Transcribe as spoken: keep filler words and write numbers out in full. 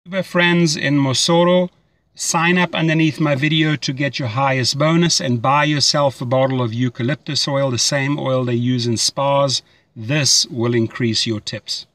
Friends in Mossoro, sign up underneath my video to get your highest bonus and buy yourself a bottle of eucalyptus oil, the same oil they use in spas. This will increase your tips.